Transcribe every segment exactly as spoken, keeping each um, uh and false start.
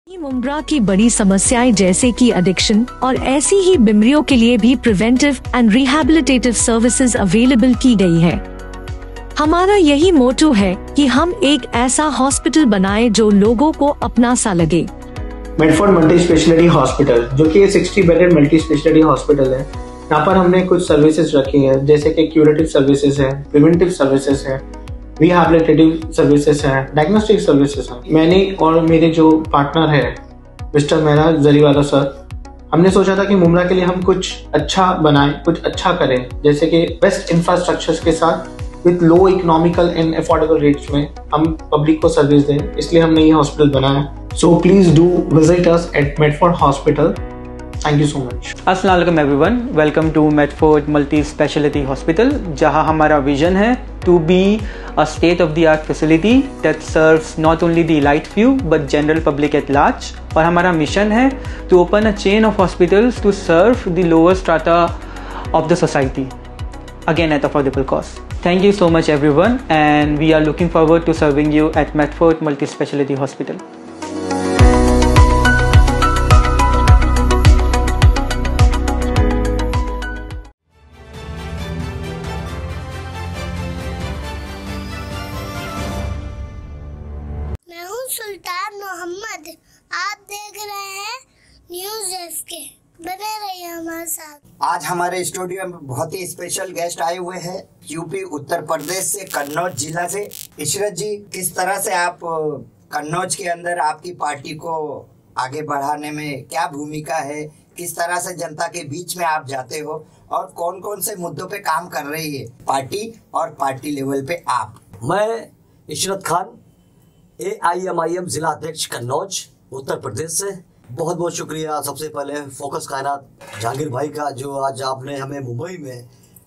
मुमरा की बड़ी समस्याएं जैसे कि एडिक्शन और ऐसी ही बीमारियों के लिए भी preventive and rehabilitative services available की गई है। हमारा यही मोटो है कि हम एक ऐसा हॉस्पिटल बनाएं जो लोगों को अपना सा लगे। मेडफोर्ड मल्टी स्पेशलिटी हॉस्पिटल, जो कि साठ बेडेड मल्टी स्पेशलिटी हॉस्पिटल है, यहाँ पर हमने कुछ सर्विसेज रखी हैं, जैसे कि क्यूरेटिव सर्विसेज है, प्रिवेंटिव सर्विसेज है, रिहैबिलिटेटिव सर्विसेज है, डायग्नोस्टिक सर्विसेज है। मैंने और मेरे जो पार्टनर है मिस्टर मेहरा जरीवाला सर, हमने सोचा था कि मुमरा के लिए हम कुछ अच्छा बनाएं, कुछ अच्छा करें, जैसे कि बेस्ट इंफ्रास्ट्रक्चर्स के साथ with low economical and affordable rates में हम पब्लिक को सर्विस दें। इसलिए हमने ये हॉस्पिटल बनाया। So please do visit us at Medford hospital. Thank you so much. अस्सलाम वालेकुम everyone, welcome to Medford multi speciality hospital, जहां हमारा विजन है to be a state of the art facility that serves not only the elite few but general public at large। और हमारा mission है to open a chain of hospitals to serve the lower strata of the society, again at affordable cost। Thank you so much everyone, and we are looking forward to serving you at Medford Multi Speciality Hospital। सुल्तान मोहम्मद, आप देख रहे हैं news एफके, बने रहिए हमारे साथ। आज हमारे स्टूडियो में बहुत ही स्पेशल गेस्ट आए हुए हैं, यूपी उत्तर प्रदेश से, कन्नौज जिला से। इशरत जी, किस तरह से आप कन्नौज के अंदर आपकी पार्टी को आगे बढ़ाने में क्या भूमिका है, किस तरह से जनता के बीच में आप जाते हो और कौन कौन से मुद्दों पे काम कर रही है पार्टी और पार्टी लेवल पे आप? मैं Ishrat Khan, A I M I M जिला अध्यक्ष कन्नौज उत्तर प्रदेश से। बहुत बहुत शुक्रिया सबसे पहले फोकस कायनात जहांगीर भाई का, जो आज आपने हमें मुंबई में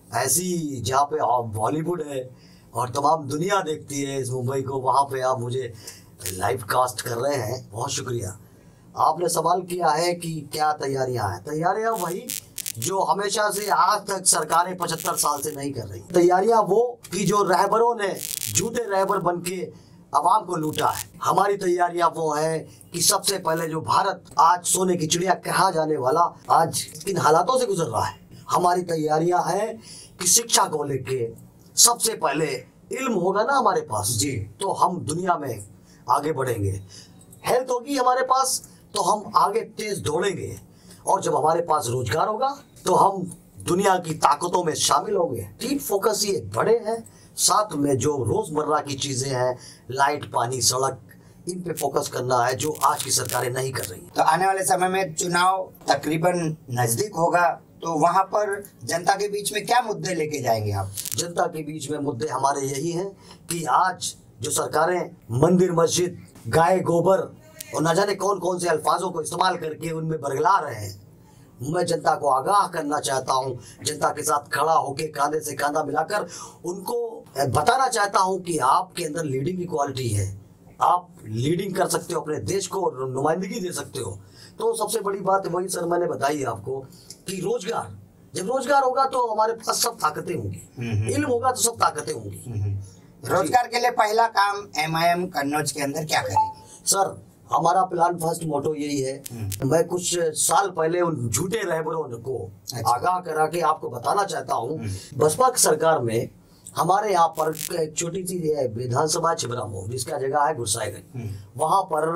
ऐसी जहाँ पे बॉलीवुड है और तमाम दुनिया देखती है इस मुंबई को, वहाँ पे आप मुझे लाइव कास्ट कर रहे हैं। बहुत शुक्रिया। आपने सवाल किया है कि क्या तैयारियाँ हैं। तैयारियाँ वही जो हमेशा से आज तक सरकारें पचहत्तर साल से नहीं कर रही। तैयारियाँ वो कि जो रहबरों ने झूठे रहबर बन के आवाम को लूटा है। हमारी तैयारियां वो है कि सबसे पहले जो भारत आज सोने की चिड़िया कहा जाने वाला आज किन हालातों से गुजर रहा है, हमारी तैयारियां हैं कि शिक्षा को लेके सबसे पहले इल्म होगा ना हमारे पास जी, तो हम दुनिया में आगे बढ़ेंगे। हेल्थ होगी हमारे पास तो हम आगे तेज दौड़ेंगे, और जब हमारे पास रोजगार होगा तो हम दुनिया की ताकतों में शामिल होंगे। तीन फोकस ये बड़े हैं, साथ में जो रोजमर्रा की चीजें हैं, लाइट, पानी, सड़क, इन पे फोकस करना है जो आज की सरकारें नहीं कर रही। तो आने वाले समय में चुनाव तकरीबन नजदीक होगा, तो वहां पर जनता के बीच में क्या मुद्दे लेके जाएंगे आप? जनता के बीच में मुद्दे हमारे यही हैं कि आज जो सरकारें मंदिर, मस्जिद, गाय, गोबर और न जाने कौन कौन से अल्फाजों को इस्तेमाल करके उनमें बरगला रहे हैं, मैं जनता को आगाह करना चाहता हूं। जनता के साथ खड़ा होकर कांधे से कांधा मिलाकर उनको बताना चाहता हूं कि आपके अंदर लीडिंग की क्वालिटी है, आप लीडिंग कर सकते हो, अपने देश को नुमाइंदगी दे सकते हो। तो सबसे बड़ी बात वही सर मैंने बताई आपको कि रोजगार, जब रोजगार होगा तो हमारे पास सब ताकतें होंगी, इल्म होगा तो सब ताकतें होंगी। रोजगार के लिए पहला काम एम आई एम कन्नौज के अंदर क्या करेगी? सर हमारा प्लान फर्स्ट मोटो यही है। मैं कुछ साल पहले उन झूठे रहबरों को आगाह करा के आपको बताना चाहता हूँ। बसपा की सरकार में हमारे यहाँ पर एक छोटी सी विधानसभा छिबरामऊ, जिसका जगह है गुरसाईगंज, वहाँ पर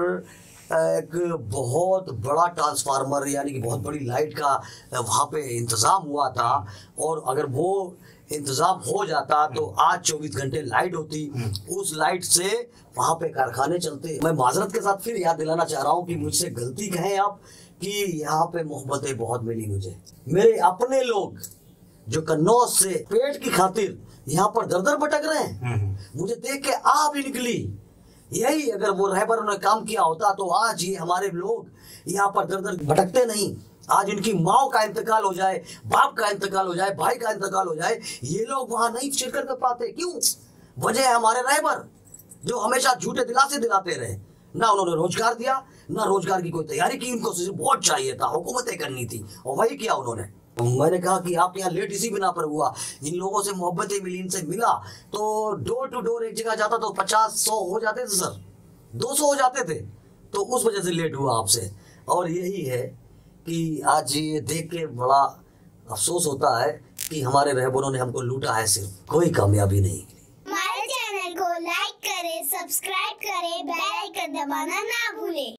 एक बहुत बड़ा ट्रांसफार्मर यानी कि बहुत बड़ी लाइट का वहाँ पे इंतज़ाम हुआ था, और अगर वो इंतज़ाम हो जाता तो आज चौबीस घंटे लाइट होती। उस लाइट से वहाँ पे कारखाने चलते। मैं माजरत के साथ फिर याद दिलाना चाह रहा हूँ कि मुझसे गलती कहें आप कि यहाँ पे मोहब्बतें बहुत मिली मुझे। मेरे अपने लोग जो कन्नौज से पेट की खातिर यहाँ पर दर दर भटक रहे हैं, मुझे देख के आप ही निकली। यही अगर वो रहबरों ने काम किया होता तो आज ये हमारे लोग यहाँ पर दर दर भटकते नहीं। आज इनकी माँ का इंतकाल हो जाए, बाप का इंतकाल हो जाए, भाई का इंतकाल हो जाए, ये लोग वहां नहीं शिरकत कर पाते। क्यों? वजह है हमारे रहबर जो हमेशा झूठे दिलासे दिलाते रहे। ना उन्होंने रोजगार दिया, ना रोजगार की कोई तैयारी की। उनको सिर्फ वोट चाहिए था, हुकूमतें करनी थी, और वही किया उन्होंने। मैंने कहा कि आप यहाँ लेट इसी बिना पर हुआ, इन लोगों से मोहब्बतें मिली, इनसे मिला, तो डोर टू डोर एक जगह जाता तो पचास सौ हो जाते थे सर, दो सौ हो जाते थे। तो उस वजह से लेट हुआ आपसे। और यही है कि आज ये देख के बड़ा अफसोस होता है कि हमारे रहबरों ने हमको लूटा है, सिर्फ कोई कामयाबी नहीं। हमारे चैनल को लाइक करें, सब्सक्राइब करें, बेल आइकन दबाना ना भूलें।